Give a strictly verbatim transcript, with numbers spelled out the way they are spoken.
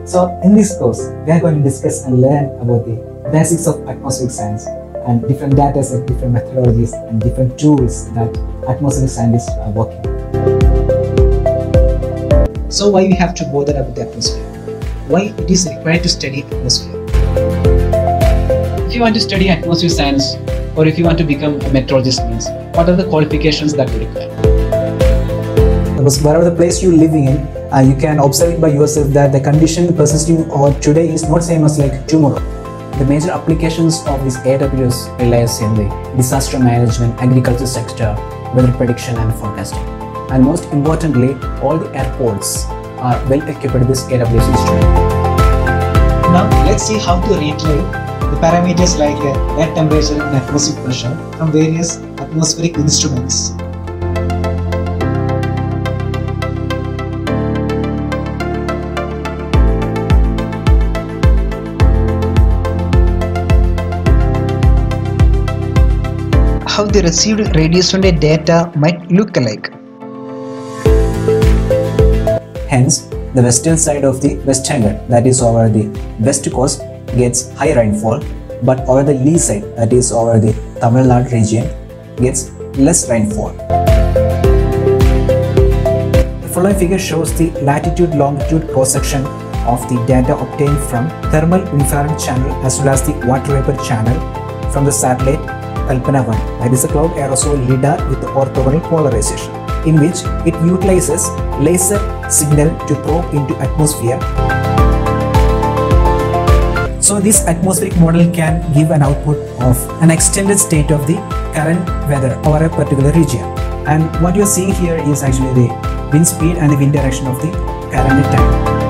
So in this course, we are going to discuss and learn about the basics of atmospheric science and different data sets, different methodologies and different tools that atmospheric scientists are working with. So why we have to bother about the atmosphere? Why it is required to study atmosphere? If you want to study atmospheric science or if you want to become a meteorologist means, what are the qualifications that you require? Because wherever the place you're living in, uh, you can observe it by yourself that the condition persisting or today is not same as like tomorrow. The major applications of this A W S relies on the disaster management, agriculture sector, weather prediction and forecasting. And most importantly, all the airports are well equipped with this A W S instrument. Now let's see how to retrieve the parameters like uh, air temperature and atmospheric pressure from various atmospheric instruments. How the received radiation data might look alike. Hence, the western side of the West Bengal, that is over the west coast, gets high rainfall, but over the lee side, that is over the Tamil Nadu region, gets less rainfall. The following figure shows the latitude-longitude cross-section of the data obtained from thermal infrared channel as well as the water vapor channel from the satellite Kalpana one, that is a cloud aerosol lidar with orthogonal polarization, in which it utilizes laser signal to probe into atmosphere. So this atmospheric model can give an output of an extended state of the current weather over a particular region. And what you're seeing here is actually the wind speed and the wind direction of the current time.